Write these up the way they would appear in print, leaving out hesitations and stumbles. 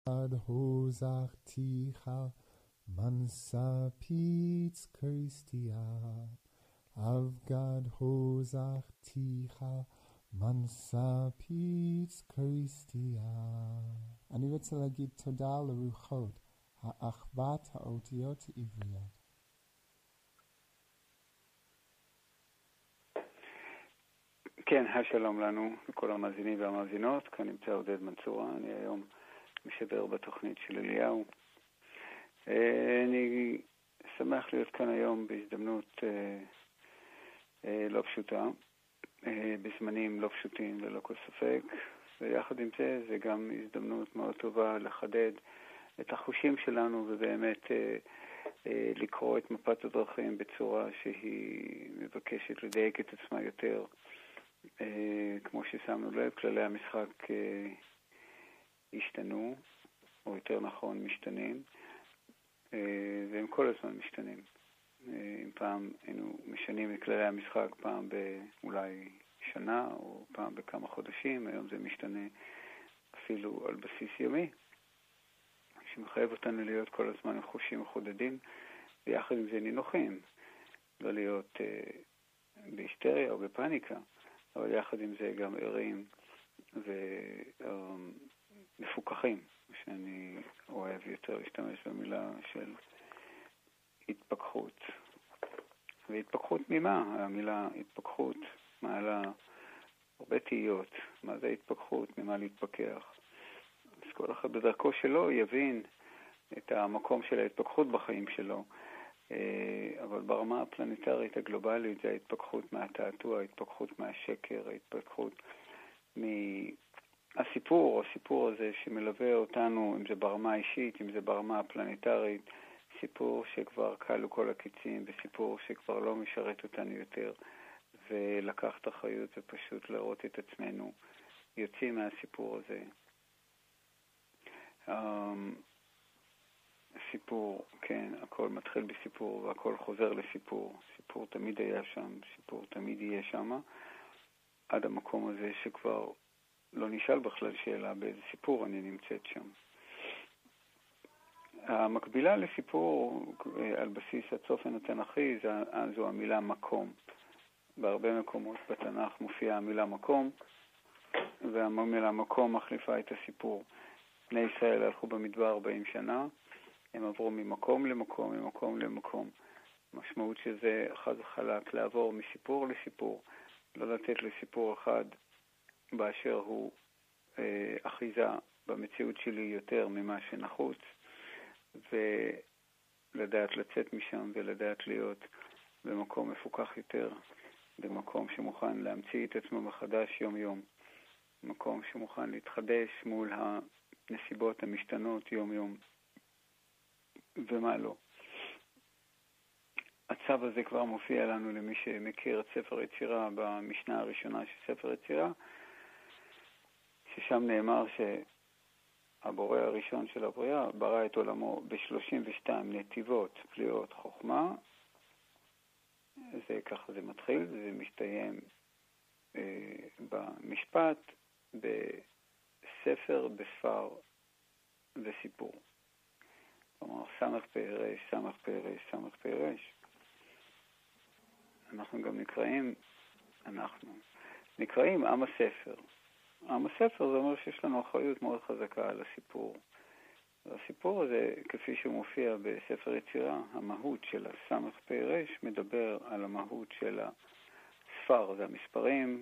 hozachticha mansa pitz Christia. Avgad hozachticha mansa pitz Christia. אני רוצה להגיד תודה לרוחות, האחוות האותיות העבריות. כן, שלום לנו, לכל המאזינים והמאזינות. כאן נמצא עודד מנצורה, אני היום משדר בתוכנית של אליהו. אני שמח להיות כאן היום בהזדמנות לא פשוטה, בזמנים לא פשוטים ללא כל ספק, ויחד עם זה, זה גם הזדמנות מאוד טובה לחדד את החושים שלנו ובאמת לקרוא את מפת הדרכים בצורה שהיא מבקשת לדייק את עצמה יותר. כמו ששמנו לב, כללי המשחק השתנו, או יותר נכון משתנים, והם כל הזמן משתנים. אם פעם היינו משנים את כללי המשחק פעם באולי שנה או פעם בכמה חודשים, היום זה משתנה אפילו על בסיס יומי, שמחייב אותנו להיות כל הזמן עם חושים מחודדים, ויחד עם זה נינוחים, לא להיות בהיסטריה או בפניקה, אבל יחד עם זה גם ערים ומפוקחים, שאני אוהב יותר להשתמש במילה של התפכחות. והתפכחות ממה? המילה התפכחות מעלה הרבה תהיות. מה זה התפכחות? ממה להתפכח? אז כל אחד בדרכו שלו יבין את המקום של ההתפכחות בחיים שלו. אבל ברמה הפלנטרית הגלובלית זה ההתפכחות מהתעתוע, ההתפכחות מהשקר, ההתפכחות מהסיפור, הסיפור הזה שמלווה אותנו, אם זה ברמה האישית, אם זה ברמה הפלנטרית, סיפור שכבר קלו כל הקיצים, וסיפור שכבר לא משרת אותנו יותר, ולקחת אחריות ופשוט לראות את עצמנו יוצאים מהסיפור הזה. סיפור, כן, הכל מתחיל בסיפור והכל חוזר לסיפור. סיפור תמיד היה שם, סיפור תמיד יהיה שם, עד המקום הזה שכבר לא נשאל בכלל שאלה באיזה סיפור אני נמצאת שם. המקבילה לסיפור על בסיס הצופן התנ"כי זו המילה מקום. בהרבה מקומות בתנ"ך מופיעה המילה מקום, והמילה מקום מחליפה את הסיפור. בני ישראל הלכו במדבר 40 שנה, הם עברו ממקום למקום, ממקום למקום. המשמעות שזה חד וחלק לעבור מסיפור לסיפור, לא לתת לסיפור אחד באשר הוא אחיזה במציאות שלי יותר ממה שנחוץ, ולדעת לצאת משם ולדעת להיות במקום מפוקח יותר, במקום שמוכן להמציא את עצמו מחדש יום יום, מקום שמוכן להתחדש מול הנסיבות המשתנות יום יום. ומה לא. הצו הזה כבר מופיע לנו למי שמכיר את ספר יצירה במשנה הראשונה של ספר יצירה, ששם נאמר שהבורא הראשון של הבריאה ברא את עולמו ב-32 נתיבות פליאות חוכמה. זה ככה זה מתחיל, זה מסתיים במשפט, בספר, בספר וסיפור. כלומר, סמך פרש, סמך פרש, סמך פרש. אנחנו גם נקראים עם הספר. עם הספר זה אומר שיש לנו אחריות מאוד חזקה על הסיפור. והסיפור הזה, כפי שהוא מופיע בספר יצירה, המהות של הסמך פרש מדבר על המהות של הספר, זה המספרים,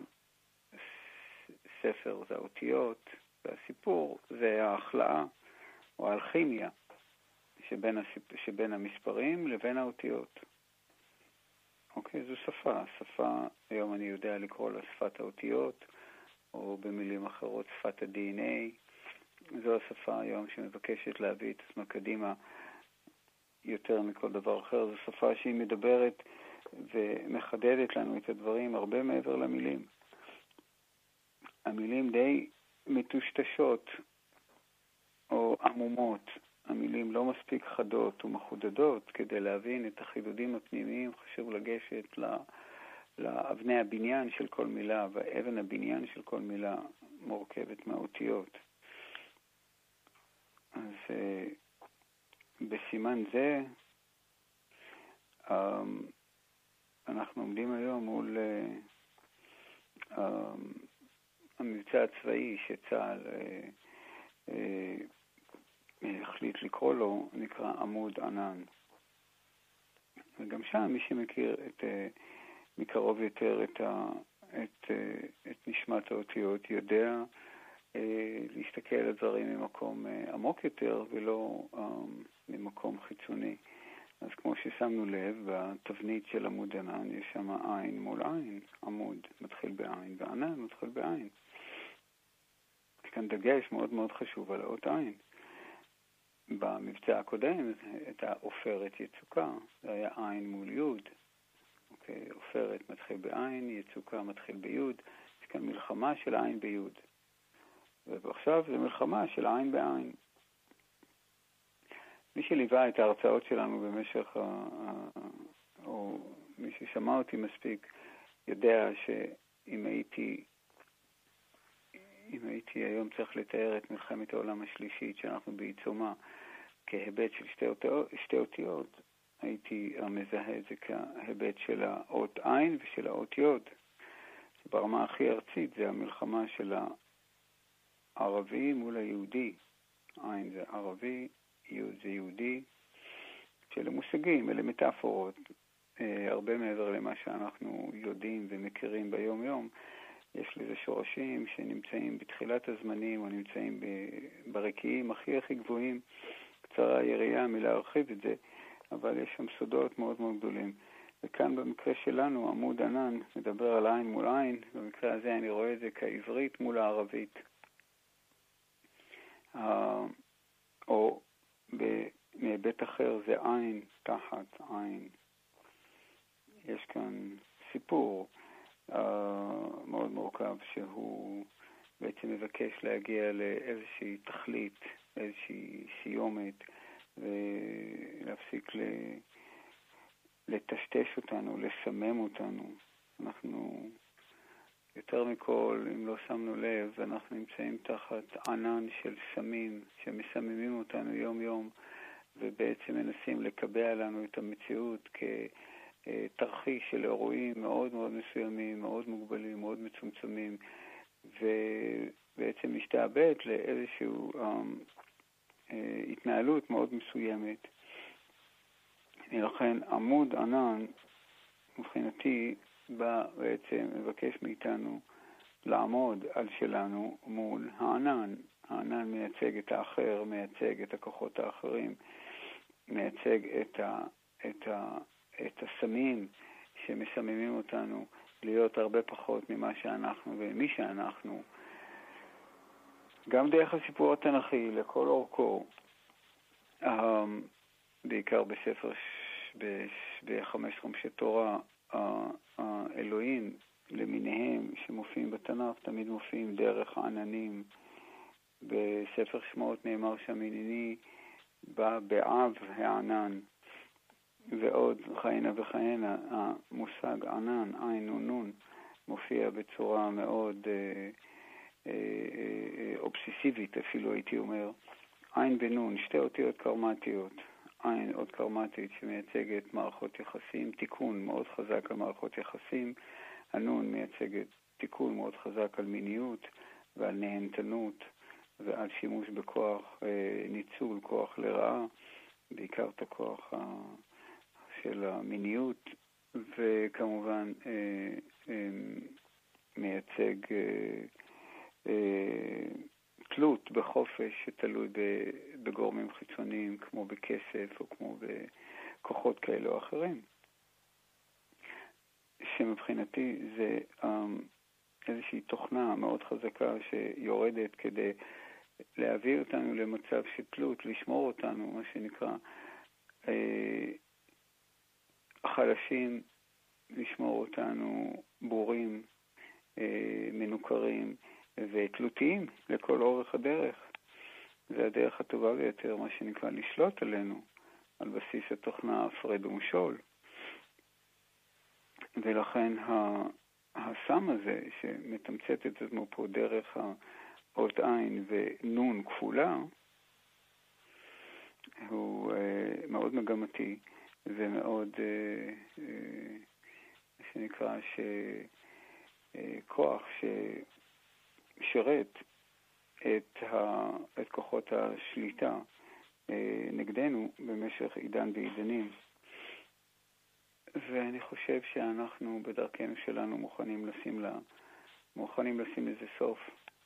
ספר זה האותיות, והסיפור זה ההחלאה או האלכימיה שבין המספרים לבין האותיות. אוקיי, זו שפה. שפה, היום אני יודע לקרוא לה שפת האותיות, או במילים אחרות שפת ה-DNA. זו השפה היום שמבקשת להביא את עצמה קדימה יותר מכל דבר אחר. זו שפה שהיא מדברת ומחדדת לנו את הדברים הרבה מעבר למילים. המילים די מטושטשות או עמומות. המילים לא מספיק חדות ומחודדות כדי להבין את החידודים הפנימיים. חשוב לגשת לאבני הבניין של כל מילה, ואבן הבניין של כל מילה מורכבת מהאותיות. אז בסימן זה אנחנו עומדים היום מול המבצע הצבאי שצה"ל החליט לקרוא לו, נקרא עמוד ענן. וגם שם מי שמכיר מקרוב יותר את נשמת האותיות יודע להסתכל על הדברים ממקום עמוק יותר ולא ממקום חיצוני. אז כמו ששמנו לב, בתבנית של עמוד ענן יש שם עין מול עין. עמוד מתחיל בעין וענן מתחיל בעין. יש כאן דגש מאוד מאוד חשוב על האות עין. במבצע הקודם, את העופרת יצוקה, זה היה עין מול יוד. אוקיי, עופרת מתחיל בעין, יצוקה מתחיל ביוד. יש כאן מלחמה של עין ביוד. ועכשיו זה מלחמה של עין בעין. מי שליווה את ההרצאות שלנו במשך, או מי ששמע אותי מספיק, יודע שאם הייתי היום צריך לתאר את מלחמת העולם השלישית שאנחנו בעיצומה כהיבט של שתי אותיות, הייתי מזהה את זה כהיבט של האות עין ושל האות יוד. ברמה הכי ארצית זה המלחמה של הערבי מול היהודי. עין זה ערבי, יוד זה יהודי. שאלה מושגים, אלה מטאפורות, הרבה מעבר למה שאנחנו יודעים ומכירים ביום יום. יש לזה שורשים שנמצאים בתחילת הזמנים או נמצאים ברקיעים הכי גבוהים. קצרה יריעה מלהרחיב את זה, אבל יש שם סודות מאוד מאוד גדולים. וכאן במקרה שלנו עמוד ענן מדבר על עין מול עין. במקרה הזה אני רואה את זה כעברית מול הערבית. או מהיבט אחר זה עין תחת עין. יש כאן סיפור מאוד מורכב שהוא בעצם מבקש להגיע לאיזושהי תכלית, איזושהי סיומת, ולהפסיק לטשטש אותנו, לסמם אותנו. אנחנו יותר מכל, אם לא שמנו לב, אנחנו נמצאים תחת ענן של סמים שמסממים אותנו יום יום, ובעצם מנסים לקבע לנו את המציאות כתרחיש של אירועים מאוד מאוד מסוימים, מאוד מוגבלים, מאוד מצומצמים, ובעצם משתעבד לאיזושהי התנהלות מאוד מסוימת. לכן עמוד ענן, מבחינתי, בעצם מבקש מאיתנו לעמוד על שלנו מול הענן. הענן מייצג את האחר, מייצג את הכוחות האחרים, מייצג את הסמים שמסממים אותנו להיות הרבה פחות ממה שאנחנו ומי שאנחנו. גם דרך הסיפור התנ"כי לכל אורכו, בעיקר בספר בחמש חומשי תורה, האלוהים למיניהם שמופיעים בתנ"ך תמיד מופיעים דרך העננים. בספר שמות נאמר שהמיני בא בעב הענן, ועוד כהנה וכהנה. המושג ענן, עין ונון, מופיע בצורה מאוד אובססיבית אפילו הייתי אומר. עין ונון, שתי אותיות קרמטיות. עין עוד קרמטית שמייצגת מערכות יחסים, תיקון מאוד חזק על מערכות יחסים. הנון מייצגת תיקון מאוד חזק על מיניות ועל נהנתנות ועל שימוש בכוח, ניצול כוח לרעה, בעיקר את הכוח של המיניות, וכמובן מייצג תלות בחופש שתלוי בגורמים חיצוניים כמו בכסף או כמו בכוחות כאלה או אחרים. שמבחינתי זה איזושהי תוכנה מאוד חזקה שיורדת כדי להביא אותנו למצב של תלות, לשמור אותנו, מה שנקרא חלשים, לשמור אותנו בורים, מנוכרים ותלותיים לכל אורך הדרך. זה הדרך הטובה ביותר, מה שנקרא לשלוט עלינו על בסיס התוכנה הפרד ומשול. ולכן הסם הזה שמתמצת את עצמו פה דרך האות עין ונון כפולה, הוא מאוד מגמתי ומאוד, שנקרא, כוח ששרת את כוחות השליטה נגדנו במשך עידן ועידנים. ואני חושב שאנחנו בדרכנו שלנו מוכנים לשים לזה סוף.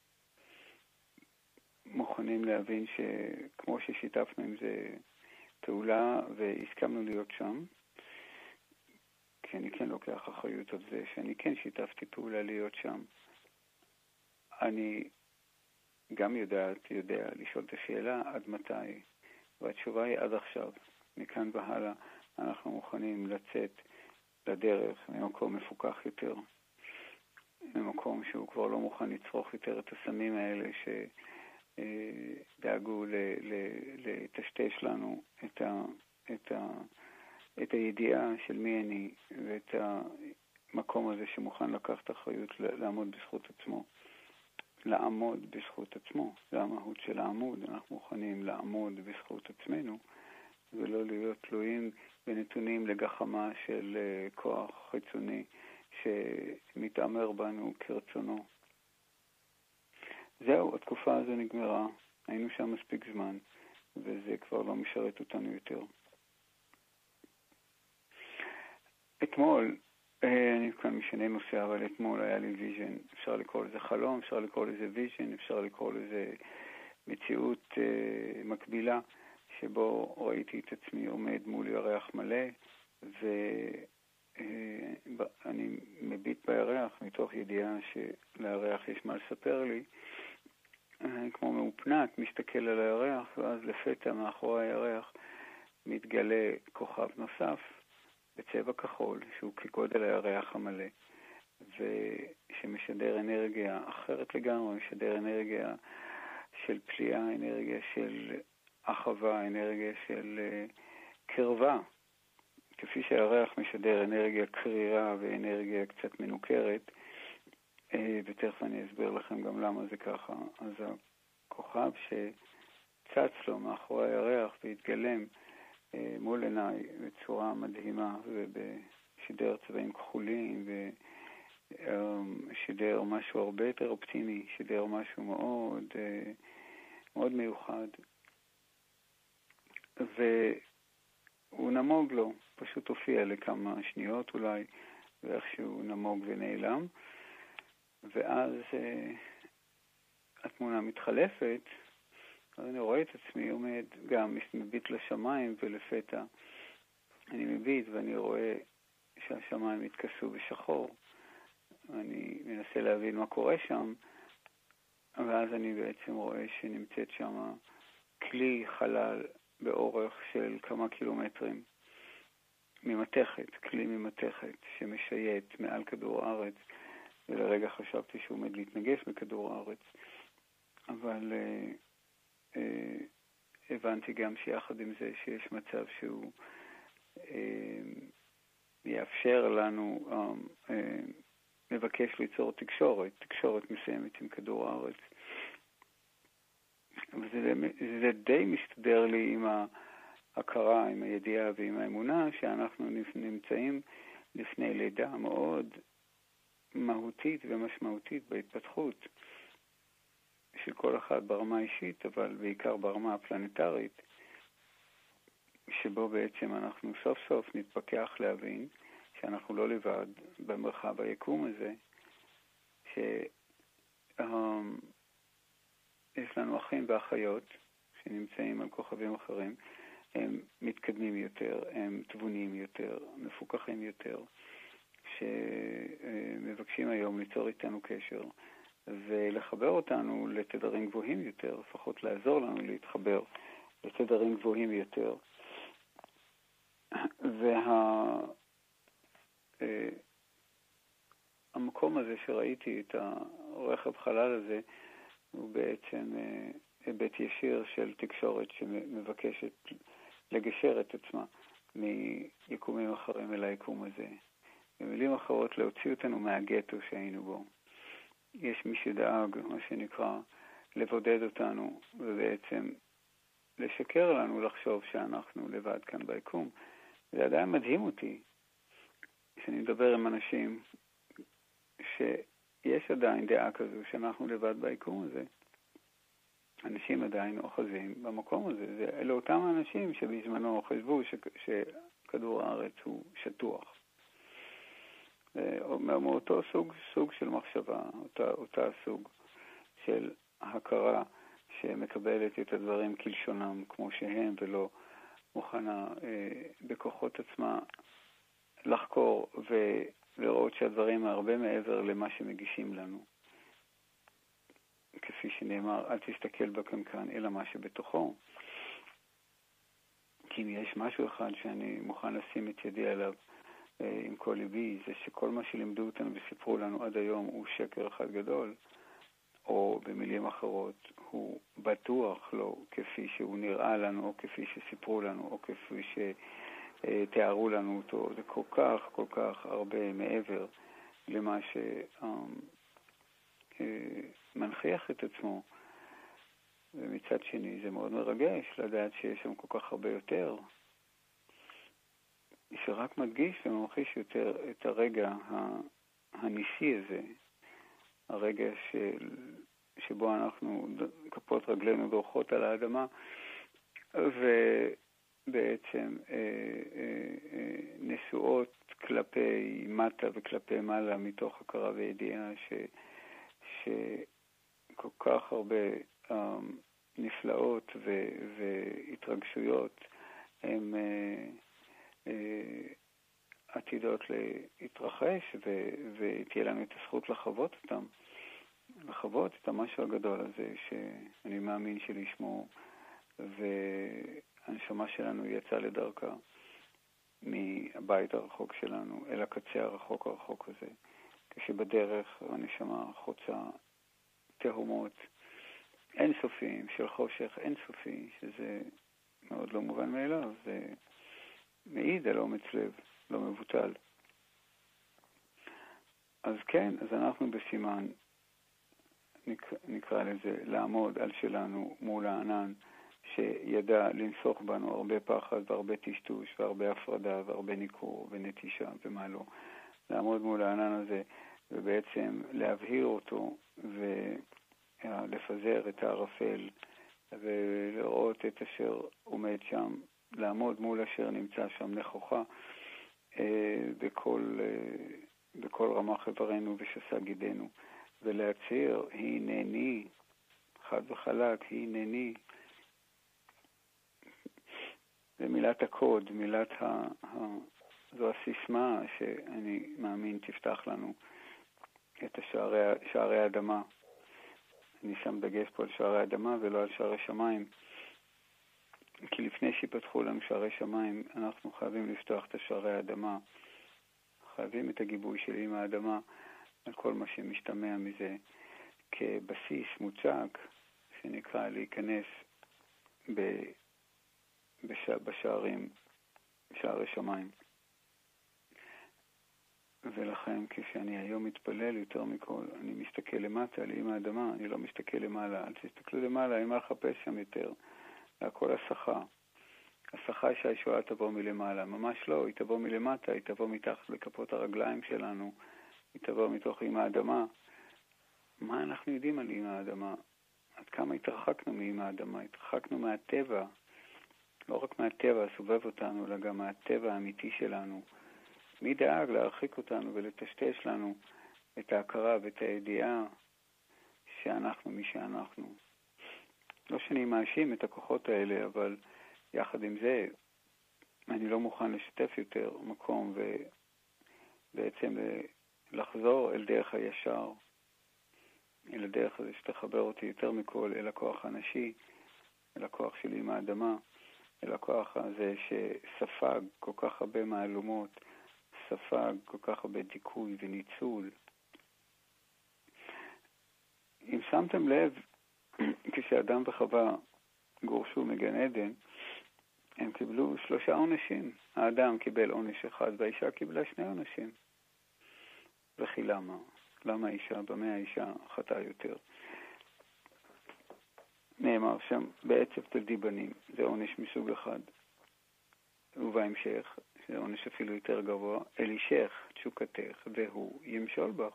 מוכנים להבין שכמו ששיתפנו עם זה פעולה והסכמנו להיות שם, כי אני כן לוקח אחריות על זה שאני כן שיתפתי פעולה להיות שם. אני גם יודע לשאול את השאלה עד מתי, והתשובה היא עד עכשיו. מכאן והלאה אנחנו מוכנים לצאת לדרך ממקום מפוקח יותר, ממקום שהוא כבר לא מוכן לצרוך יותר את הסמים האלה שדאגו לטשטש לנו את הידיעה של מי אני, ואת המקום הזה שמוכן לקחת אחריות לעמוד בזכות עצמו. לעמוד בזכות עצמו, זה המהות של העמוד. אנחנו מוכנים לעמוד בזכות עצמנו, ולא להיות תלויים ונתונים לגחמה של כוח חיצוני שמתאמר בנו כרצונו. זהו, התקופה הזו נגמרה, היינו שם מספיק זמן, וזה כבר לא משרת אותנו יותר. אתמול, אני כאן משנה נושא, אבל אתמול היה לי ויז'ן, אפשר לקרוא לזה חלום, אפשר לקרוא לזה ויז'ן, אפשר לקרוא לזה מציאות מקבילה, שבו ראיתי את עצמי עומד מול ירח מלא, ואני מביט בירח מתוך ידיעה שלירח יש מה לספר לי. אני כמו מאופנת מסתכל על הירח, ואז לפתע מאחורי הירח מתגלה כוכב נוסף בצבע כחול, שהוא כגודל הירח המלא, ושמשדר אנרגיה אחרת לגמרי, משדר אנרגיה של פליאה, אנרגיה של אחווה, אנרגיה של קרבה. כפי שהירח משדר אנרגיה קרירה ואנרגיה קצת מנוכרת, ותכף אני אסביר לכם גם למה זה ככה. אז הכוכב שצץ לו מאחורי הירח והתגלם מול עיניי בצורה מדהימה ובשידר צבעים כחולים, ושידר משהו הרבה יותר אופטימי, שידר משהו מאוד מאוד מיוחד, והוא נמוג לו, פשוט הופיע לכמה שניות אולי, ואיכשהו נמוג ונעלם, ואז התמונה מתחלפת. אז אני רואה את עצמי עומד, גם מביט לשמיים, ולפתע אני מביט ואני רואה שהשמיים התכסו בשחור. אני מנסה להבין מה קורה שם, ואז אני בעצם רואה שנמצאת שם כלי חלל באורך של כמה קילומטרים, ממתכת, כלי ממתכת שמשייט מעל כדור הארץ, ולרגע חשבתי שהוא עומד להתנגש בכדור הארץ, אבל הבנתי גם שיחד עם זה שיש מצב שהוא יאפשר לנו מבקש ליצור תקשורת מסוימת עם כדור הארץ. וזה די מסתדר לי עם ההכרה, עם הידיעה ועם האמונה שאנחנו נמצאים לפני לידה מאוד מהותית ומשמעותית בהתפתחות של כל אחד ברמה האישית, אבל בעיקר ברמה הפלנטרית, שבו בעצם אנחנו סוף סוף נתפכח להבין שאנחנו לא לבד במרחב היקום הזה, יש לנו אחים ואחיות שנמצאים על כוכבים אחרים, הם מתקדמים יותר, הם תבונים יותר, מפוקחים יותר, שמבקשים היום ליצור איתנו קשר ולחבר אותנו לתדרים גבוהים יותר, לפחות לעזור לנו להתחבר לתדרים גבוהים יותר. המקום הזה שראיתי את הרכב חלל הזה הוא בעצם היבט ישיר של תקשורת שמבקשת לגשר את עצמה מיקומים אחרים אל היקום הזה. במילים אחרות, להוציא אותנו מהגטו שהיינו בו. יש מי שדאג, מה שנקרא, לבודד אותנו ובעצם לשקר לנו לחשוב שאנחנו לבד כאן ביקום. זה עדיין מדהים אותי שאני מדבר עם אנשים שיש עדיין דעה כזו שאנחנו לבד ביקום הזה. אנשים עדיין אוחזים במקום הזה. אלה אותם אנשים שבזמנו חשבו שכדור הארץ הוא שטוח. מאותו סוג של מחשבה, אותה סוג של הכרה שמקבלת את הדברים כלשונם כמו שהם, ולא מוכנה בכוחות עצמה לחקור ולראות שהדברים הרבה מעבר למה שמגישים לנו. כפי שנאמר, אל תסתכל בקנקן אלא מה שבתוכו. כי אם יש משהו אחד שאני מוכן לשים את ידי עליו עם כל ליבי, זה שכל מה שלימדו אותנו וסיפרו לנו עד היום הוא שקר אחד גדול, או במילים אחרות, הוא בטוח לא כפי שהוא נראה לנו, או כפי שסיפרו לנו, או כפי שתיארו לנו אותו. זה כל כך הרבה מעבר למה שמנחיח את עצמו. ומצד שני זה מאוד מרגש לדעת שיש שם כל כך הרבה יותר, שרק מדגיש וממחיש יותר את הרגע הניסי הזה, הרגע שבו אנחנו, כפות רגלינו דורכות על האדמה, ובעצם נשואות כלפי מטה וכלפי מעלה, מתוך הכרה וידיעה שכל כך הרבה נפלאות והתרגשויות הם עתידות להתרחש, ותהיה לנו את הזכות לחוות אותם, לחוות את המשהו הגדול הזה שאני מאמין שלשמו, והנשמה שלנו יצאה לדרכה מהבית הרחוק שלנו אל הקצה הרחוק הזה, כשבדרך הנשמה חוצה תהומות אינסופיים של חושך אינסופי, שזה מאוד לא מובן מאליו. זה מעיד על אומץ לב לא מבוטל. אז כן, אז אנחנו בסימן, נקרא לזה, לעמוד על שלנו מול הענן שידע לנסוך בנו הרבה פחד והרבה טשטוש והרבה הפרדה והרבה ניכור ונטישה ומה לא. לעמוד מול הענן הזה ובעצם להבהיר אותו ולפזר את הערפל ולראות את אשר עומד שם, לעמוד מול אשר נמצא שם נכוחה בכל רמ"ח איברנו ושס"ה גידנו, ולהצהיר הנני, חד וחלק, הנני. זה מילת הקוד, זו הסיסמה שאני מאמין תפתח לנו את שערי האדמה. אני שם דגש פה על שערי האדמה ולא על שערי שמיים, כי לפני שיפתחו לנו שערי שמיים אנחנו חייבים לפתוח את שערי האדמה, חייבים את הגיבוי של אמא האדמה על כל מה שמשתמע מזה כבסיס מוצק שנקרא להיכנס בשערים, שערי שמיים. ולכן כשאני היום מתפלל יותר מכל, אני מסתכל למטה על אמא האדמה, אני לא מסתכל למעלה. אל תסתכלו למעלה, אין מה לחפש שם יותר. הכל השכה. השכה שהישועה תבוא מלמעלה. ממש לא, היא תבוא מלמטה, היא תבוא מתחת לכפות הרגליים שלנו, היא תבוא מתוך אמא האדמה. מה אנחנו יודעים על אמא האדמה? עד כמה התרחקנו מאמא האדמה? התרחקנו מהטבע. לא רק מהטבע הסובב אותנו, אלא גם מהטבע האמיתי שלנו. מי דאג להרחיק אותנו ולטשטש לנו את ההכרה ואת הידיעה שאנחנו מי שאנחנו. לא שאני מאשים את הכוחות האלה, אבל יחד עם זה אני לא מוכן לשתף יותר מקום ובעצם לחזור אל דרך הישר, אל הדרך הזה שתחבר אותי יותר מכל אל הכוח הנשי, אל הכוח שלי עם האדמה, אל הכוח הזה שספג כל כך הרבה מהלומות, ספג כל כך הרבה דיכוי וניצול. אם שמתם לב, כשאדם וחווה גורשו מגן עדן, הם קיבלו 3 עונשים. האדם קיבל עונש אחד והאישה קיבלה 2 עונשים. וכי למה? למה האישה? במה האישה חטאה יותר? נאמר שם, בעצב תלדי בנים, זה עונש מסוג אחד. ובהמשך, זה עונש אפילו יותר גבוה, אלישך תשוקתך והוא ימשול בך.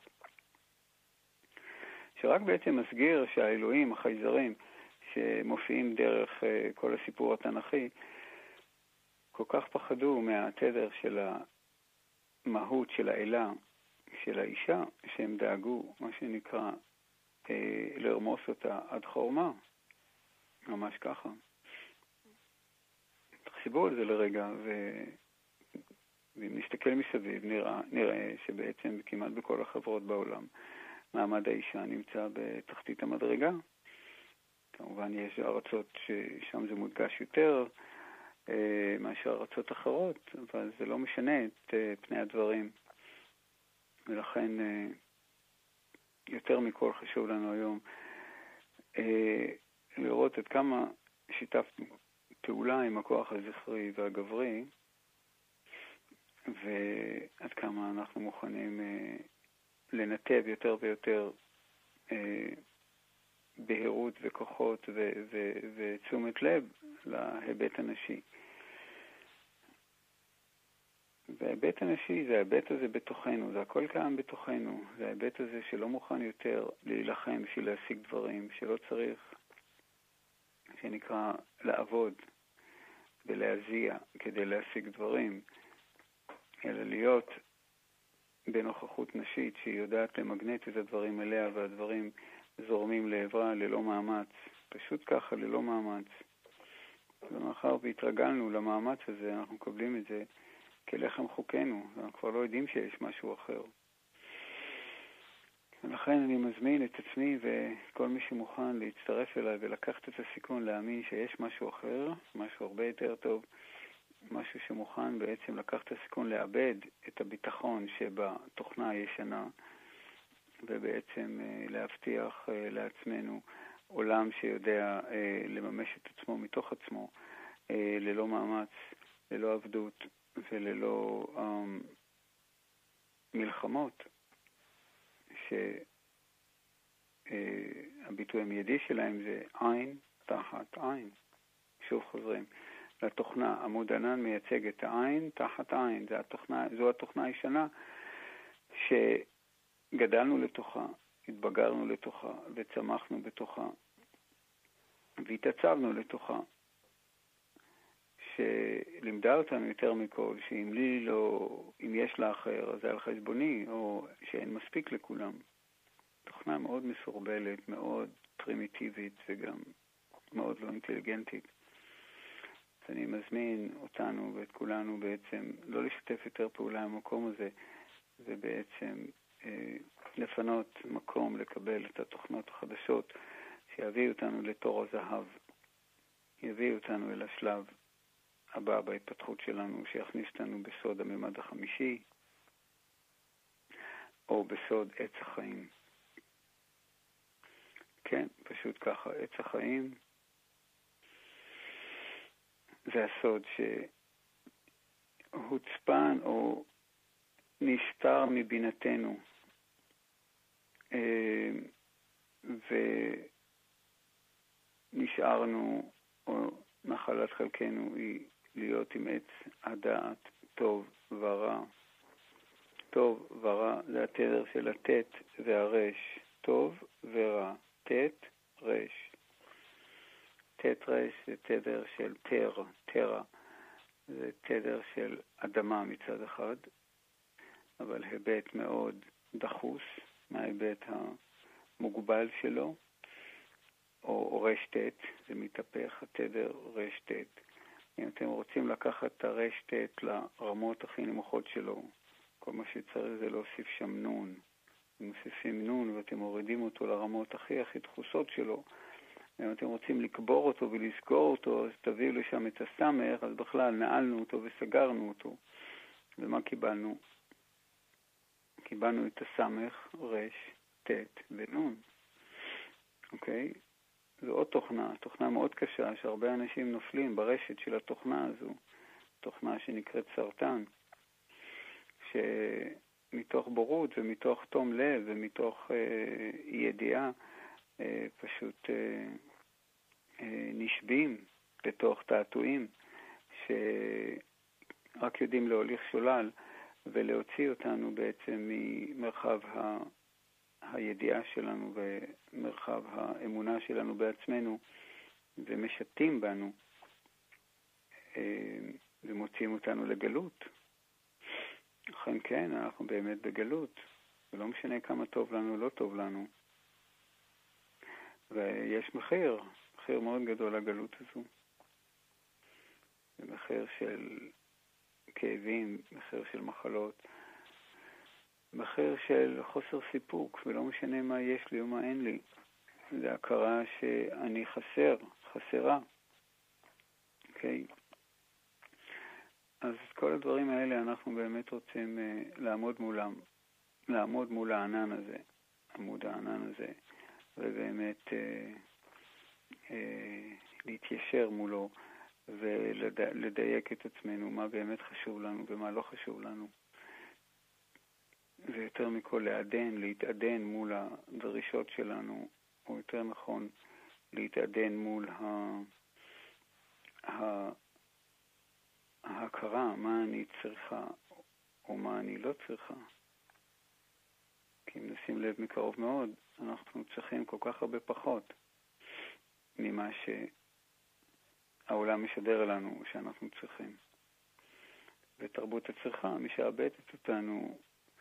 שרק בעצם מסגיר שהאלוהים, החייזרים, שמופיעים דרך כל הסיפור התנ"כי, כל כך פחדו מהתדר של המהות של האלה, של האישה, שהם דאגו, מה שנקרא, לרמוס אותה עד חורמה. ממש ככה. תחשבו על זה לרגע, ואם נסתכל מסביב, נראה שבעצם כמעט בכל החברות בעולם, מעמד האישה נמצא בתחתית המדרגה. כמובן יש ארצות ששם זה מודגש יותר מאשר ארצות אחרות, אבל זה לא משנה את פני הדברים. ולכן יותר מכל חשוב לנו היום לראות עד כמה שיתפנו פעולה עם הכוח הזכרי והגברי, ועד כמה אנחנו מוכנים לנתב יותר ויותר בהירות וכוחות ותשומת לב להיבט הנשי. וההיבט הנשי זה ההיבט הזה בתוכנו, זה הכל קיים בתוכנו, זה ההיבט הזה שלא מוכן יותר להילחם בשביל להשיג דברים, שלא צריך, שנקרא, לעבוד ולהזיע כדי להשיג דברים, אלא להיות בנוכחות נשית שהיא יודעת למגנט את הדברים אליה, והדברים זורמים לעברה ללא מאמץ, פשוט ככה ללא מאמץ. ומאחר והתרגלנו למאמץ הזה, אנחנו מקבלים את זה כלחם חוקנו, אנחנו כבר לא יודעים שיש משהו אחר. ולכן אני מזמין את עצמי וכל מי שמוכן להצטרף אליי ולקחת את הסיכון להאמין שיש משהו אחר, משהו הרבה יותר טוב, משהו שמוכן בעצם לקחת את הסיכון לאבד את הביטחון שבתוכנה הישנה, ובעצם להבטיח לעצמנו עולם שיודע לממש את עצמו מתוך עצמו, ללא מאמץ, ללא עבדות וללא מלחמות, שהביטוי המיידי שלהם זה עין תחת עין. שוב חוזרים לתוכנה, עמוד ענן מייצג את העין תחת עין, זו התוכנה הישנה שגדלנו לתוכה, התבגרנו לתוכה וצמחנו בתוכה והתעצבנו לתוכה, שלימדה אותנו יותר מכל, שאם לי לא, אם יש לאחר, אז זה על חשבוני, או שאין מספיק לכולם. תוכנה מאוד מסורבלת, מאוד פרימיטיבית וגם מאוד לא אינטליגנטית. אז אני מזמין אותנו ואת כולנו בעצם לא לשתף יותר פעולה במקום הזה, ובעצם לפנות מקום לקבל את התוכנות החדשות שיביאו אותנו לתור הזהב, יביאו אותנו אל השלב הבא בהתפתחות שלנו, שיכניס אותנו בסוד הממד החמישי, או בסוד עץ החיים. כן, פשוט ככה, עץ החיים זה הסוד שהוצפן או נסתר מבינתנו, ונשארנו, או נחלת חלקנו היא להיות עם עץ הדעת טוב ורע. טוב ורע זה התדר של התת והרש, טוב ורע, תת רש. תת רש זה תדר של תרה, זה תדר של אדמה מצד אחד, אבל היבט מאוד דחוס מההיבט המוגבל שלו, או רש תת, זה מתהפך, התדר רש תת. אם אתם רוצים לקחת את הרש תת לרמות הכי נמוכות שלו, כל מה שצריך זה להוסיף שם נון. אם מוסיפים נון ואתם מורידים אותו לרמות הכי דחוסות שלו, אם אתם רוצים לקבור אותו ולסגור אותו, אז תביאו לשם את הסמך, אז בכלל נעלנו אותו וסגרנו אותו. ומה קיבלנו? קיבלנו את הסמך, רש, תת ונון. אוקיי? זו עוד תוכנה מאוד קשה, שהרבה אנשים נופלים ברשת של התוכנה הזו, תוכנה שנקראת סרטן, שמתוך בורות ומתוך תום לב ומתוך ידיעה, פשוט נשבים בתוך תעתועים שרק יודעים להוליך שולל ולהוציא אותנו בעצם ממרחב הידיעה שלנו ומרחב האמונה שלנו בעצמנו, ומשתים בנו ומוציאים אותנו לגלות. לכן כן, אנחנו באמת בגלות, ולא משנה כמה טוב לנו או לא טוב לנו. ויש מחיר מאוד גדול לגלות הזו. זה מחיר של כאבים, מחיר של מחלות, מחיר של חוסר סיפוק, ולא משנה מה יש לי ומה אין לי. זה הכרה שאני חסרה. אוקיי? אז כל הדברים האלה אנחנו באמת רוצים לעמוד מול הענן הזה, עמוד הענן הזה, ובאמת להתיישר מולו ולדייק את עצמנו, מה באמת חשוב לנו ומה לא חשוב לנו. ויותר מכל להתעדן מול הדרישות שלנו, או יותר נכון, להתעדן מול ההכרה, מה אני צריכה או מה אני לא צריכה. כי אם נשים לב מקרוב מאוד, אנחנו צריכים כל כך הרבה פחות ממה שהעולם משדר לנו שאנחנו צריכים. ותרבות הצריכה משעבדת אותנו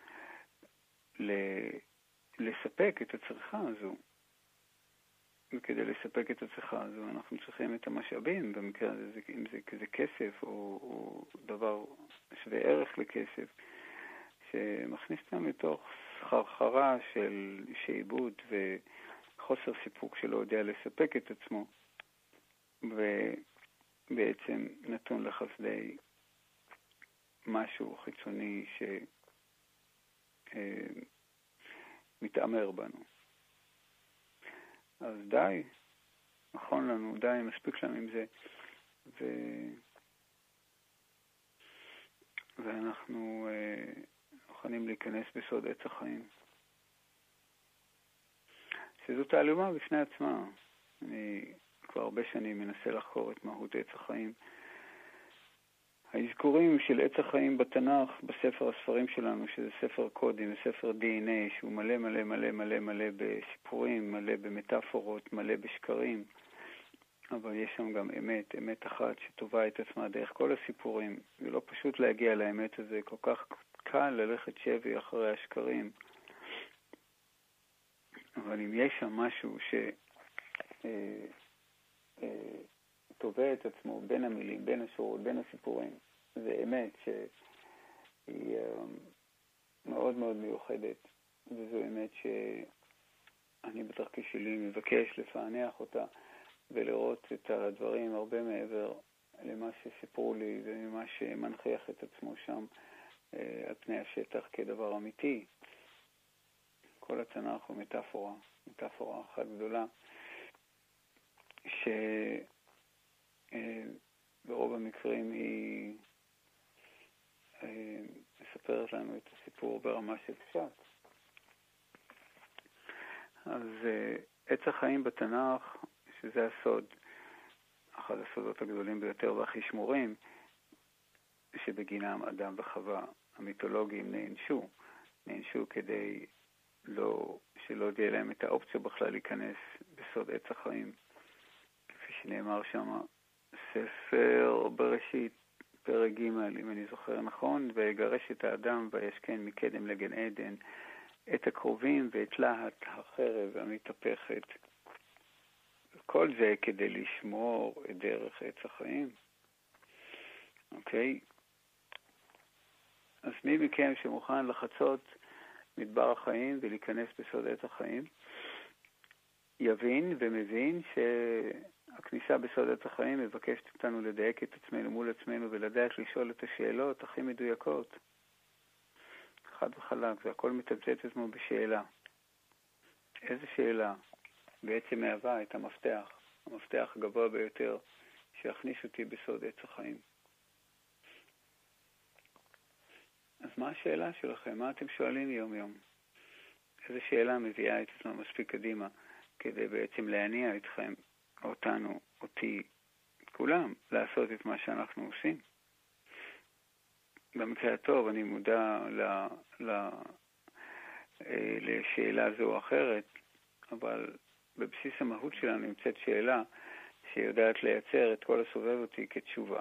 לספק את הצריכה הזו. וכדי לספק את הצריכה הזו אנחנו צריכים את המשאבים, במקרה הזה, אם זה כסף או דבר שווה ערך לכסף, שמכניס אותנו לתוך סחרחרה של שעבוד וחוסר סיפוק שלא יודע לספק את עצמו, ובעצם נתון לחסדי משהו חיצוני שמתאמר בנו. אז די, נכון לנו, די, מספיק לנו עם זה, ואנחנו מוכנים להיכנס בסוד עץ החיים. שזו תעלומה בפני עצמה. אני כבר הרבה שנים מנסה לחקור את מהות עץ החיים. האזכורים של עץ החיים בתנ"ך, בספר הספרים שלנו, שזה ספר קודים, ספר DNA, שהוא מלא מלא מלא מלא מלא בסיפורים, מלא במטאפורות, מלא בשקרים, אבל יש שם גם אמת אחת שטובה את עצמה דרך כל הסיפורים. זה לא פשוט להגיע לאמת הזה, כל כך קל ללכת שבי אחרי השקרים. אבל אם יש שם משהו טובה את עצמו בין המילים, בין השורות, בין הסיפורים, זה אמת שהיא מאוד מאוד מיוחדת, וזו אמת שאני בדרכי שלי מבקש לפענח אותה ולראות את הדברים הרבה מעבר למה שסיפרו לי וממה שמנכיח את עצמו שם על פני השטח כדבר אמיתי. כל התנ"ך הוא מטאפורה אחת גדולה, ברוב המקרים היא מספרת לנו את הסיפור ברמה של פשט. אז עץ החיים בתנ"ך, שזה הסוד, אחד הסודות הגדולים ביותר והכי שמורים, שבגינם אדם וחווה המיתולוגיים נענשו כדי שלא תהיה להם את האופציה בכלל להיכנס בסוד עץ החיים. כפי שנאמר שם, ספר בראשית, פרק ג', אם אני זוכר נכון, ויגרש את האדם וישכן מקדם לגן עדן את הקרובים ואת להט החרב המתהפכת. כל זה כדי לשמור את דרך עץ החיים. אוקיי? אז מי מכם שמוכן לחצות מדבר החיים ולהיכנס בסוד עץ החיים, יבין ומבין שהכניסה בסוד עץ החיים מבקשת אותנו לדייק את עצמנו מול עצמנו ולדעת לשאול את השאלות הכי מדויקות. חד וחלק, זה הכל מתמצת עצמו בשאלה. איזה שאלה בעצם מהווה את המפתח הגבוה ביותר שיכניס אותי בסוד עץ החיים? אז מה השאלה שלכם? מה אתם שואלים יום יום? איזה שאלה מביאה את עצמה מספיק קדימה כדי בעצם להניע אתכם אותנו, אותי, כולם, לעשות את מה שאנחנו עושים. במקרה הטוב אני מודע לשאלה זו או אחרת, אבל בבסיס המהות שלנו נמצאת שאלה שיודעת לייצר את כל הסובב אותי כתשובה.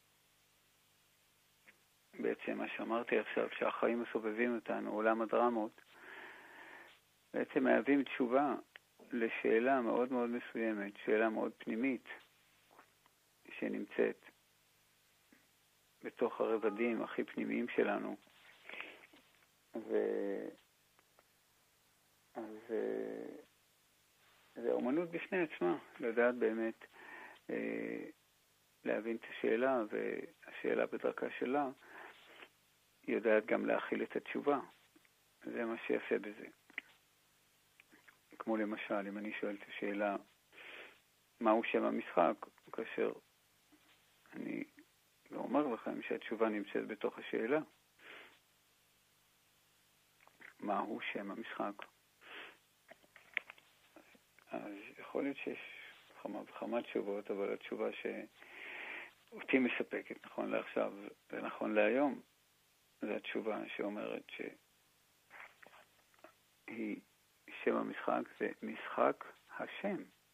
בעצם מה שאמרתי עכשיו, שהחיים הסובבים אותנו, עולם הדרמות, בעצם מהווים תשובה לשאלה מאוד מאוד מסוימת, שאלה מאוד פנימית, שנמצאת בתוך הרבדים הכי פנימיים שלנו. אז זה אומנות בפני עצמה, לדעת באמת להבין את השאלה, והשאלה בדרכה שלה יודעת גם להכיל את התשובה. זה מה שיפה בזה. כמו למשל, אם אני שואל את השאלה, מהו שם המשחק? כאשר אני לא אומר לכם שהתשובה נמצאת בתוך השאלה. מהו שם המשחק? אז יכול להיות שיש כמה וכמה תשובות, אבל התשובה שאותי מספקת נכון לעכשיו ונכון להיום, זו התשובה שאומרת שהיא שם המשחק זה משחק השם.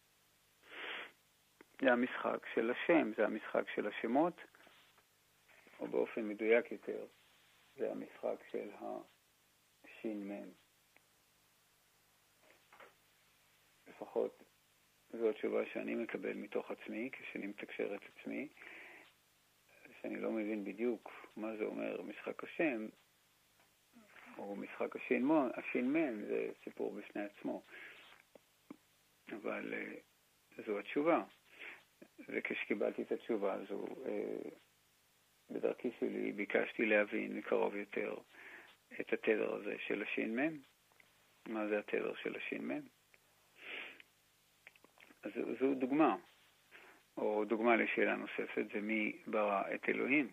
זה המשחק של השם, זה המשחק של השמות, או באופן מדויק יותר, זה המשחק של השין מן. לפחות זו התשובה שאני מקבל מתוך עצמי, כשאני מתקשר את עצמי, שאני לא מבין בדיוק מה זה אומר משחק השם, או משחק השין מן, זה סיפור בפני עצמו. אבל זו התשובה. וכשקיבלתי את התשובה הזו, בדרכי שלי ביקשתי להבין מקרוב יותר את התדר הזה של השין מן. מה זה התדר של השין מן? אז זו דוגמה, או דוגמה לשאלה נוספת, זה מי ברא את אלוהים.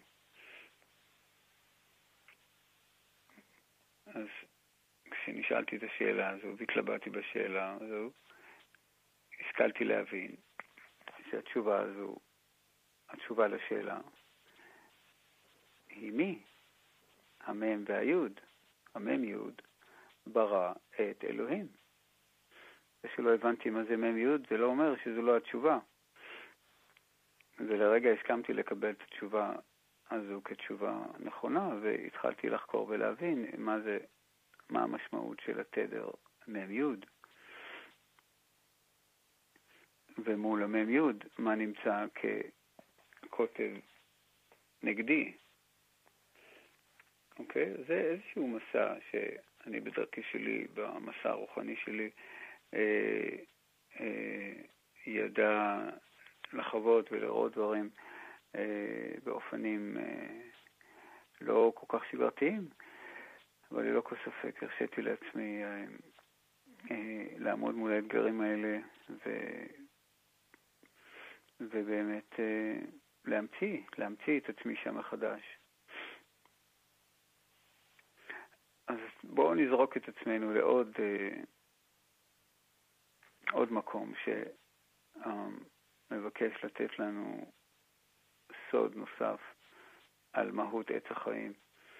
אז כשנשאלתי את השאלה הזו, והתלבטתי בשאלה הזו, השכלתי להבין שהתשובה הזו, התשובה לשאלה, היא מי? המם והיוד. המם יוד ברא את אלוהים. ושלא הבנתי מה זה מם יוד, זה לא אומר שזו לא התשובה. ולרגע הסכמתי לקבל את התשובה הזו כתשובה נכונה, והתחלתי לחקור ולהבין מה המשמעות של התדר מם יוד. ומול המם יוד, מה נמצא ככותב נגדי. אוקיי? זה איזשהו מסע שאני בדרכי שלי, במסע הרוחני שלי, ידע לחוות ולראות דברים באופנים לא כל כך שגרתיים, אבל ללא כל ספק הרשיתי לעצמי לעמוד מול האתגרים האלה ובאמת להמציא את עצמי שם מחדש. אז בואו נזרוק את עצמנו לעוד מקום שמבקש לתת לנו סוד נוסף על מהות עץ החיים.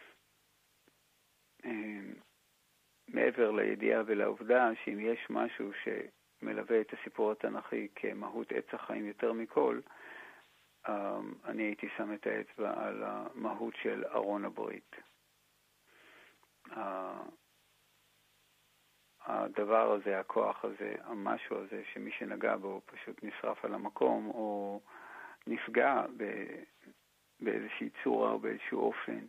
מעבר לידיעה ולעובדה שאם יש משהו שמלווה את הסיפור התנ"כי כמהות עץ החיים יותר מכל, אני הייתי שם את האצבע על המהות של ארון הברית. הדבר הזה, הכוח הזה, המשהו הזה, שמי שנגע בו פשוט נשרף על המקום או נפגע באיזושהי צורה או באיזשהו אופן.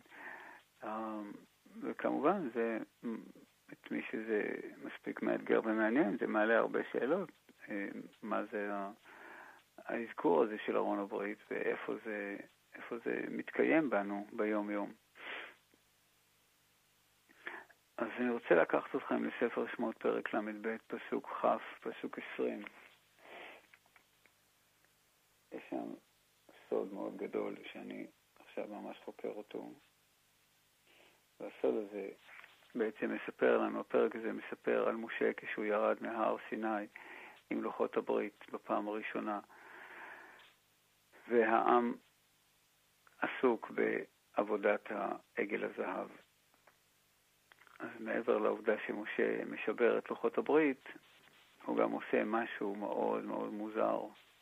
וכמובן, את מי שזה מספיק מאתגר ומעניין, זה מעלה הרבה שאלות. מה זה האזכור הזה של ארון הברית ואיפה זה מתקיים בנו ביום יום. אז אני רוצה לקחת אתכם לספר שמות פרק ל"ב, פסוק כ', פסוק 20. יש שם סוד מאוד גדול שאני עכשיו ממש חוקר אותו. והסוד הזה בעצם מספר לנו, הפרק הזה מספר על משה כשהוא ירד מהר סיני עם לוחות הברית בפעם הראשונה, והעם עסוק בעבודת העגל הזהב. אז מעבר לעובדה שמשה משבר את לוחות הברית, הוא גם עושה משהו מאוד מאוד מוזר,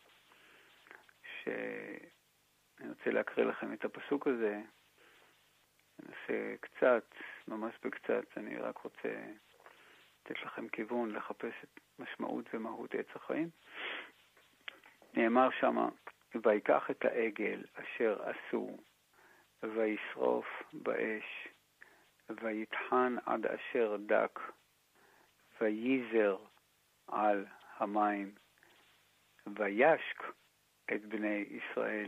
שאני רוצה להקריא לכם את הפסוק הזה. ננסה קצת, ממש בקצת, אני רק רוצה לתת לכם כיוון לחפש את משמעות ומהות עץ החיים. נאמר שמה, ויקח את העגל אשר עשו, וישרוף באש, ויטחן עד אשר דק, וייזר על המים, וישק את בני ישראל.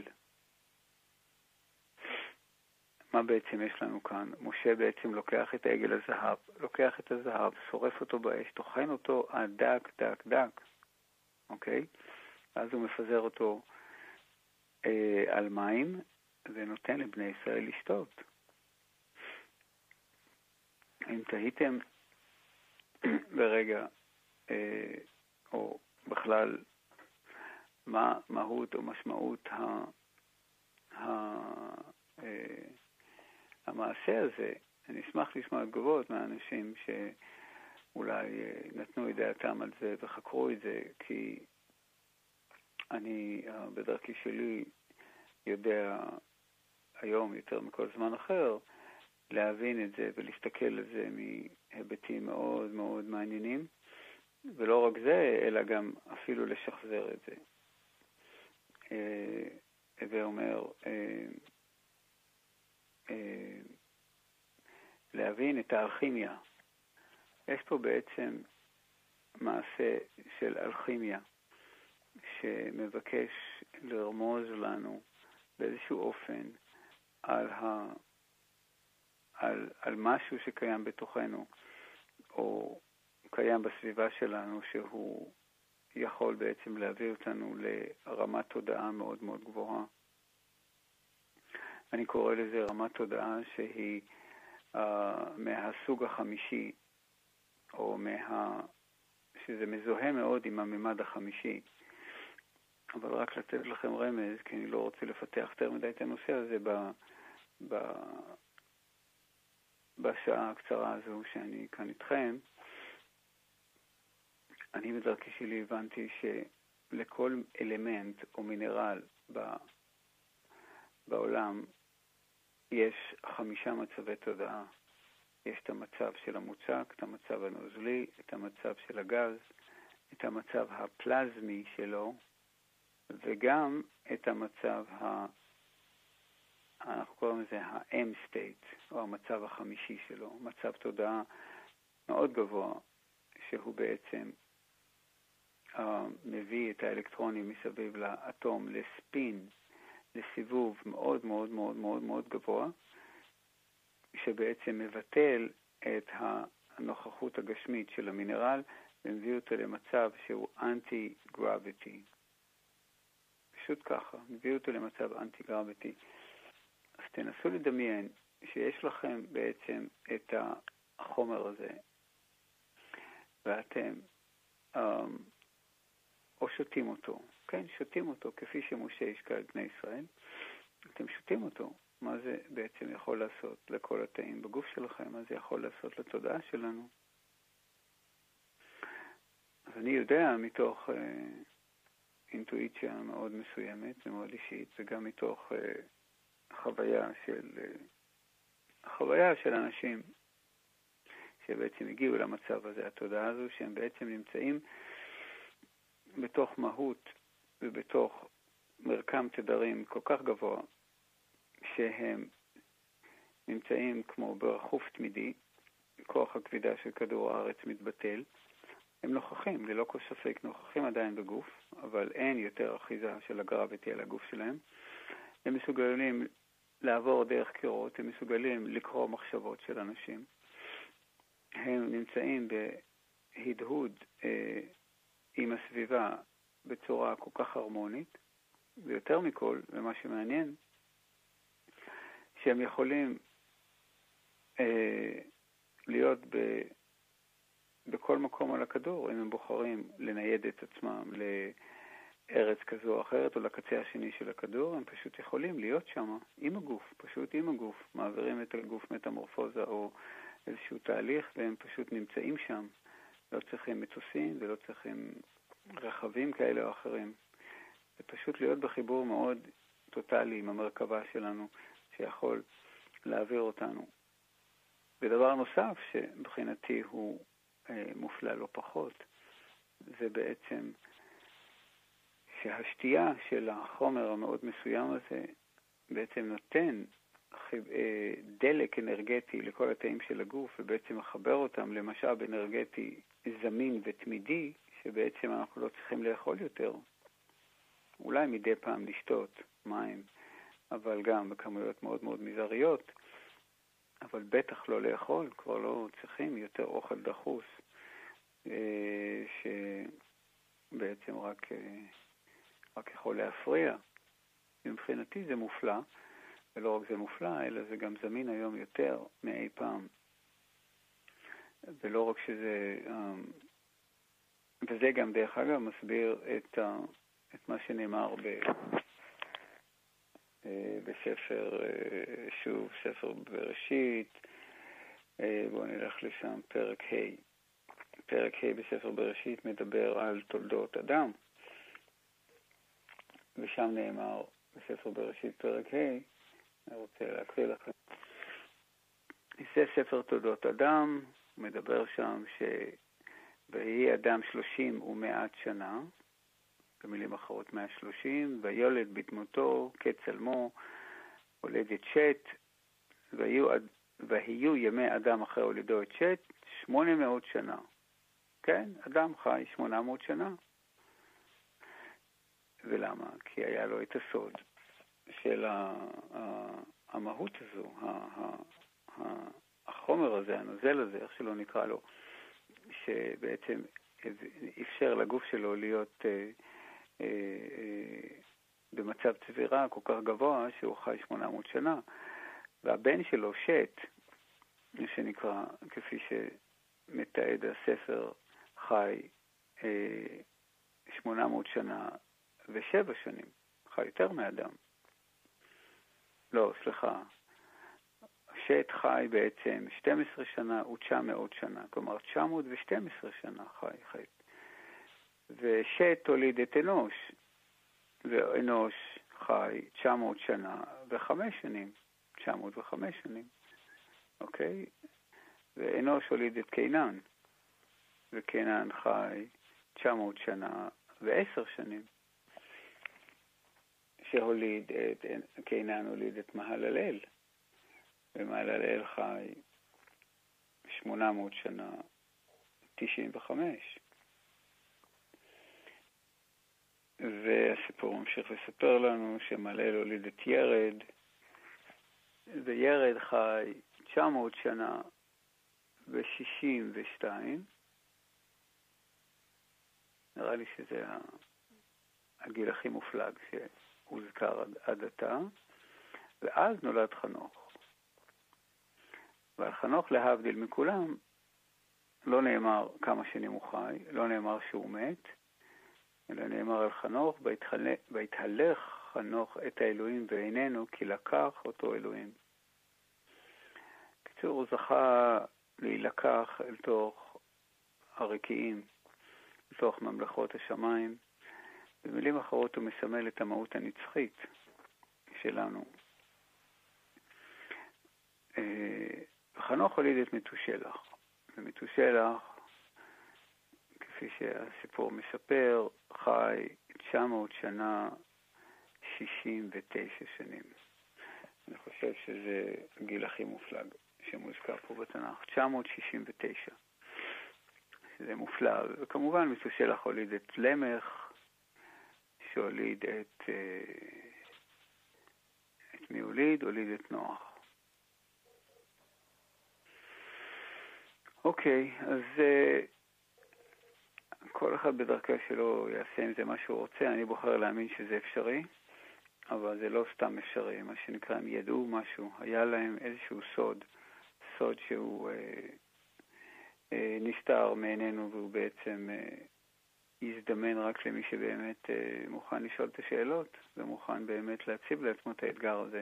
מה בעצם יש לנו כאן? משה בעצם לוקח את העגל הזהב, לוקח את הזהב, שורף אותו באש, טוחן אותו עד דק, דק, דק. אוקיי? אז הוא מפזר אותו על מים, ונותן לבני ישראל לשתות. אם תהיתם ברגע, או בכלל, מה מהות או משמעות המעשה הזה, אני אשמח לשמוע תגובות מהאנשים שאולי נתנו את דעתם על זה וחקרו את זה, כי אני בדרכי שלי יודע היום יותר מכל זמן אחר להבין את זה ולהסתכל על זה מהיבטים מאוד מאוד מעניינים, ולא רק זה, אלא גם אפילו לשחזר את זה. ואומר, להבין את האלכימיה. יש פה בעצם מעשה של אלכימיה שמבקש לרמוז לנו באיזשהו אופן על משהו שקיים בתוכנו או קיים בסביבה שלנו, שהוא יכול בעצם להביא אותנו לרמת תודעה מאוד מאוד גבוהה. אני קורא לזה רמת תודעה שהיא מהסוג החמישי, או שזה מזוהה מאוד עם הממד החמישי. אבל רק לתת לכם רמז, כי אני לא רוצה לפתח יותר מדי את הנושא הזה בשעה הקצרה הזו שאני כאן איתכם. אני בדרכי שלי הבנתי שלכל אלמנט או מינרל בעולם יש 5 מצבי תודעה. יש את המצב של המוצק, את המצב הנוזלי, את המצב של הגז, את המצב הפלזמי שלו, וגם את המצב, אנחנו קוראים לזה ה-M state, או המצב החמישי שלו, מצב תודעה מאוד גבוה, שהוא בעצם מביא את האלקטרונים מסביב לאטום לספין, לסיבוב מאוד מאוד מאוד מאוד מאוד גבוה, שבעצם מבטל את הנוכחות הגשמית של המינרל, ומביא אותו למצב שהוא אנטי-גרביטי. פשוט ככה, מביא אותו למצב אנטי-גרביטי. אז תנסו לדמיין שיש לכם בעצם את החומר הזה, ואתם או שותים אותו, כן, שותים אותו, כפי שמשה השקע על בני ישראל, אתם שותים אותו. מה זה בעצם יכול לעשות לכל התאים בגוף שלכם? מה זה יכול לעשות לתודעה שלנו? אז אני יודע מתוך אינטואיציה מאוד מסוימת ומאוד אישית, וגם מתוך חוויה של אנשים שבעצם הגיעו למצב הזה, התודעה הזו, שהם בעצם נמצאים בתוך מהות ובתוך מרקם תדרים כל כך גבוה, שהם נמצאים כמו ברחוף תמידי, כוח הכבידה של כדור הארץ מתבטל. הם נוכחים, ללא כל ספק, נוכחים עדיין בגוף, אבל אין יותר אחיזה של הגרביטי על הגוף שלהם. הם מסוגלים לעבור דרך קירות, הם מסוגלים לקרוא מחשבות של אנשים. הם נמצאים בהדהוד עם הסביבה בצורה כל כך הרמונית, ויותר מכל, ומה שמעניין, שהם יכולים להיות בכל מקום על הכדור, אם הם בוחרים לנייד את עצמם לארץ כזו או אחרת, או לקצה השני של הכדור, הם פשוט יכולים להיות שם עם הגוף, פשוט עם הגוף, מעבירים את הגוף מטמורפוזה או איזשהו תהליך, והם פשוט נמצאים שם. לא צריכים מטוסים ולא צריכים רכבים כאלה או אחרים. זה פשוט להיות בחיבור מאוד טוטלי עם המרכבה שלנו, שיכול להעביר אותנו. ודבר נוסף שבחינתי הוא מופלא לא פחות, זה בעצם שהשתייה של החומר המאוד מסוים הזה בעצם נותן דלק אנרגטי לכל התאים של הגוף, ובעצם מחבר אותם למשאב אנרגטי זמין ותמידי, שבעצם אנחנו לא צריכים לאכול יותר. אולי מדי פעם לשתות מים, אבל גם בכמויות מאוד מאוד מזעריות, אבל בטח לא לאכול, כבר לא צריכים יותר אוכל דחוס, שבעצם רק יכול להפריע. מבחינתי זה מופלא, ולא רק זה מופלא, אלא זה גם זמין היום יותר מאי פעם. ולא רק שזה, וזה גם דרך אגב מסביר את מה שנאמר בספר, שוב, ספר בראשית. בואו נלך לשם, פרק ה'. פרק ה' בספר בראשית מדבר על תולדות אדם. ושם נאמר בספר בראשית פרק ה', אני רוצה להקריא לכם. זה ספר תולדות אדם, מדבר שם ויהי אדם 30 ומעט שנה, במילים אחרות 130, ויולד בדמותו כצלמו, הולד את שת, והיו ימי אדם אחרי הולדו את שת 800 שנה. כן, אדם חי 800 שנה. ולמה? כי היה לו את הסוד של המהות הזו, החומר הזה, הנוזל הזה, איך שלא נקרא לו, שבעצם אפשר לגוף שלו להיות במצב צבירה כל כך גבוה שהוא חי 800 שנה. והבן שלו, שת, שנקרא, כפי שמתעד הספר, חי 800 שנה ו7 שנים. חי יותר מאדם. לא, סליחה. שת חי בעצם 12 שנה ו900 שנה. כלומר, 912 שנה חי. ושת הוליד את אנוש. ואנוש חי 900 שנה ו5 שנים. 905 שנים. אוקיי? ואנוש הוליד את קינן. וקינן חי 900 שנה ו10 שנים. שהוליד את, קינן הוליד את מהללל. ומהללל חי 800 שנה 95. והסיפור ממשיך לספר לנו שמהלל הוליד את ירד, וירד חי 900 שנה ו62. נראה לי שזה הגיל הכי מופלג שהוזכר עד עתה. ואז נולד חנוך. ועל חנוך להבדיל מכולם, לא נאמר כמה שנים הוא חי, לא נאמר שהוא מת, אלא נאמר על חנוך, והתהלך חנוך את האלוהים בעינינו, כי לקח אותו אלוהים. בקיצור, הוא זכה להילקח אל תוך הרקיעים, אל תוך ממלכות השמיים. במילים אחרות הוא מסמל את המהות הנצחית שלנו. חנוך הוליד את מתושלח. ומתושלח, כפי שהסיפור מספר, חי 900 שנה 69 שנים. אני חושב שזה הגיל הכי מופלג שמוזכר פה בתנ"ך, 969. זה מופלא. וכמובן מתושלח הוליד את למך, שהוליד את מי הוליד? הוליד את נוח. אוקיי, אז כל אחד בדרכה שלו יעשה עם זה מה שהוא רוצה. אני בוחר להאמין שזה אפשרי, אבל זה לא סתם אפשרי. מה שנקרא, הם ידעו משהו, היה להם איזשהו סוד שהוא נסתר מעינינו, והוא בעצם יזדמן רק למי שבאמת מוכן לשאול את השאלות, ומוכן באמת להציב לעצמו את האתגר הזה.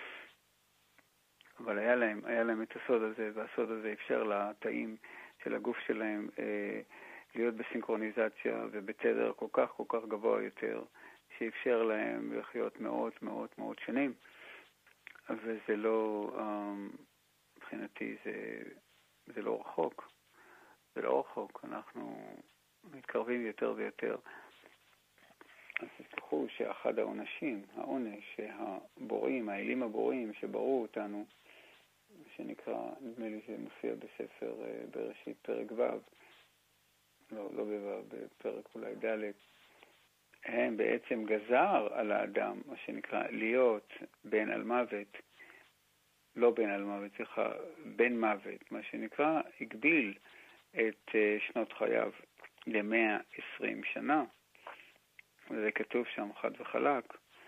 אבל היה להם את הסוד הזה, והסוד הזה אפשר לתאים של הגוף שלהם להיות בסינכרוניזציה ובתדר כל כך גבוה יותר, שאפשר להם לחיות מאות שנים. וזה לא, מבחינתי זה לא רחוק. זה לא רחוק, אנחנו מתקרבים יותר ויותר. אז תזכרו שאחד העונש שהבוראים, האלים הבוראים שבראו אותנו, שנקרא, נדמה לי זה מופיע בספר בראשית פרק ו', לא בו', בפרק אולי ד', הם בעצם גזר על האדם, מה שנקרא, להיות בן על מוות, לא בן על מוות, בן מוות, מה שנקרא, הגביל את שנות חייו ל-120 שנה. וזה כתוב שם חד וחלק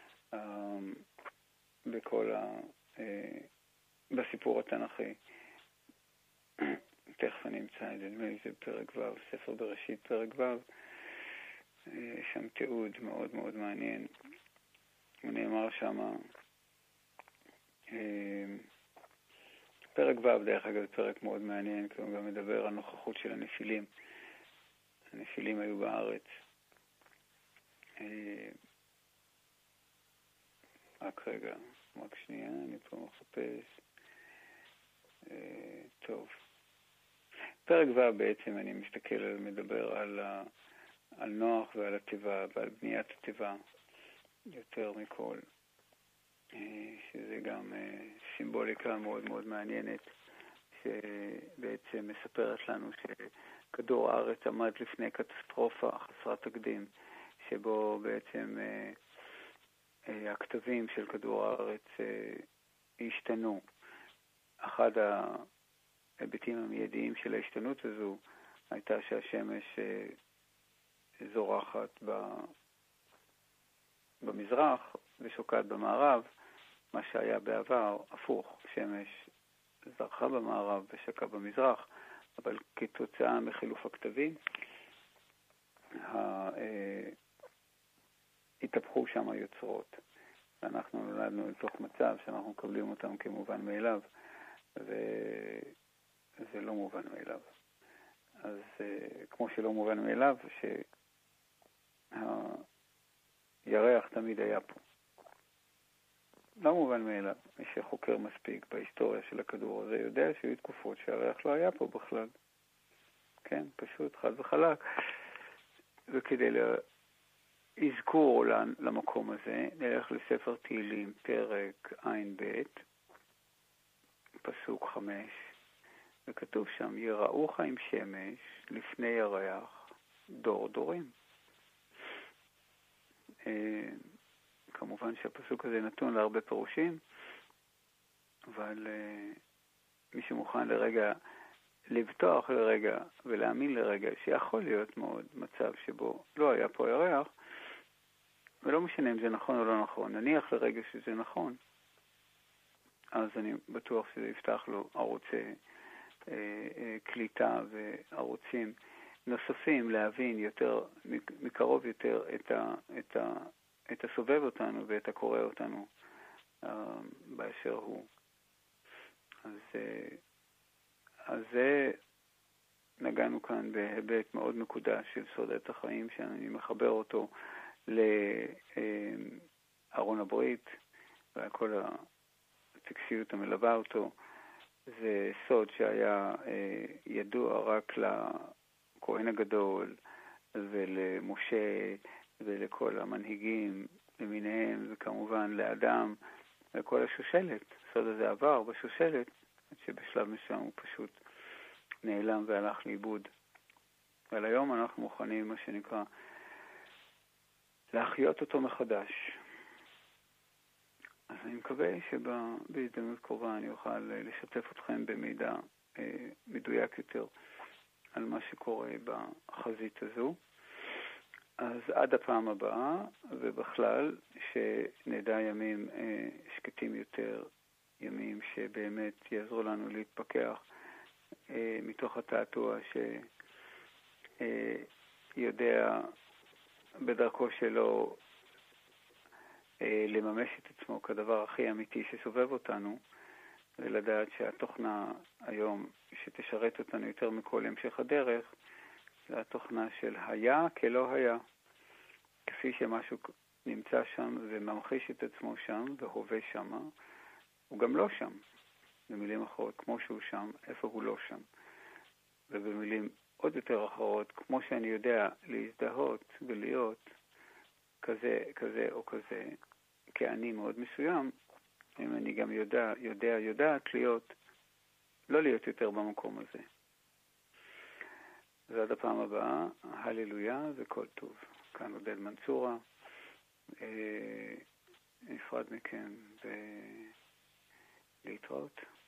בסיפור התנ"כי. תכף אני אמצא את זה, זה פרק ו', ספר בראשית פרק ו', שם תיעוד מאוד מעניין. הוא נאמר שם, פרק ו' דרך אגב פרק מאוד מעניין, כי הוא גם מדבר על נוכחות של הנפילים. הנפילים היו בארץ. רק רגע, רק שנייה, אני פה מחפש. טוב. פרק ו' בעצם אני מסתכל מדבר על נוח ועל הטבע ועל בניית הטבע יותר מכל, שזה גם סימבוליקה מאוד מעניינת, שבעצם מספרת לנו שכדור הארץ עמד לפני קטסטרופה חסרת תקדים, שבו בעצם הכתבים של כדור הארץ השתנו. אחד ההיבטים המיידיים של ההשתנות הזו הייתה שהשמש זורחת במזרח ושוקעת במערב, מה שהיה בעבר הפוך, שמש זרחה במערב ושקעה במזרח, אבל כתוצאה מחילוף הכתבים התהפכו שם היוצרות. אנחנו נולדנו לתוך מצב שאנחנו מקבלים אותם כמובן מאליו, וזה לא מובן מאליו. אז כמו שלא מובן מאליו, שהירח תמיד היה פה. לא מובן מאליו. מי שחוקר מספיק בהיסטוריה של הכדור הזה יודע שהיו תקופות שהירח לא היה פה בכלל. כן, פשוט חד וחלק. וכדי אזכור למקום הזה, נלך לספר תהילים, פרק ע"ב, פסוק 5, וכתוב שם, יראוך עם שמש לפני ירח דור דורים. כמובן שהפסוק הזה נתון להרבה פירושים, אבל מי שמוכן לרגע לבטוח לרגע ולהאמין לרגע שיכול להיות מאוד מצב שבו לא היה פה ירח, ולא משנה אם זה נכון או לא נכון, נניח לרגע שזה נכון, אז אני בטוח שזה יפתח לו ערוצי קליטה וערוצים נוספים להבין יותר, מקרוב יותר את הסובב אותנו ואת הקורא אותנו באשר הוא. אז זה נגענו כאן בהיבט מאוד מקודש של סודת החיים, שאני מחבר אותו לארון הברית וכל הטקסיות המלווה אותו. זה סוד שהיה ידוע רק לכהן הגדול ולמשה ולכל המנהיגים למיניהם, וכמובן לאדם וכל השושלת. הסוד הזה עבר בשושלת, שבשלב מסוים הוא פשוט נעלם והלך לאיבוד. אבל היום אנחנו מוכנים, מה שנקרא, להחיות אותו מחדש. אז אני מקווה שבהזדמנות קרובה אני אוכל לשתף אתכם במידע מדויק יותר על מה שקורה בחזית הזו. אז עד הפעם הבאה, ובכלל שנדע ימים שקטים יותר, ימים שבאמת יעזרו לנו להתפכח מתוך התעתוע שיודע בדרכו שלו לממש את עצמו כדבר הכי אמיתי שסובב אותנו, ולדעת שהתוכנה היום שתשרת אותנו יותר מכל המשך הדרך, זה התוכנה של היה כלא היה. כפי שמשהו נמצא שם וממחיש את עצמו שם והווה שמה, הוא גם לא שם. במילים אחרות, כמו שהוא שם, איפה הוא לא שם. ובמילים עוד יותר אחרות, כמו שאני יודע להזדהות ולהיות כזה או כזה, כאני מאוד מסוים, אם אני גם יודעת לא להיות יותר במקום הזה. ועד הפעם הבאה, הללויה וכל טוב. כאן עודד מנצורה, נפרד מכם ולהתראות.